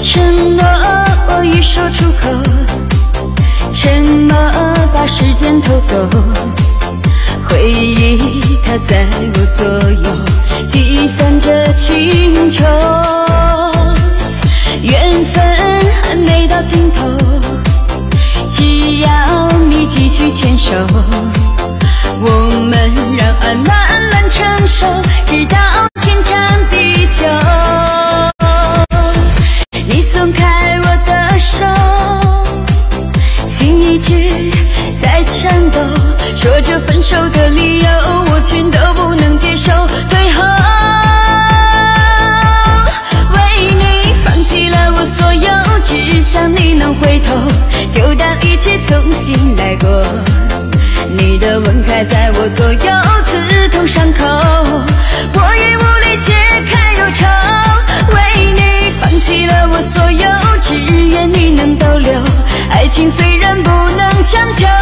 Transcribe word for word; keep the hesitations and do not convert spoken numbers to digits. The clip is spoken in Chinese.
承诺我一说出口，沉默把时间偷走，回忆它在我左右，计算着情仇。缘分还没到尽头，只要你继续牵手，我们让爱慢慢成熟，直到天长地久。你松开我的手，心一直在颤抖，说着分手的理由，我全都不能接受。最后为你放弃了我所有，只想你能回头，就当一切重新来过。你的吻还在我左右，刺痛伤口，我已无力解开忧愁。为你放弃了我所有，只愿你能逗留，爱情虽然不能强求。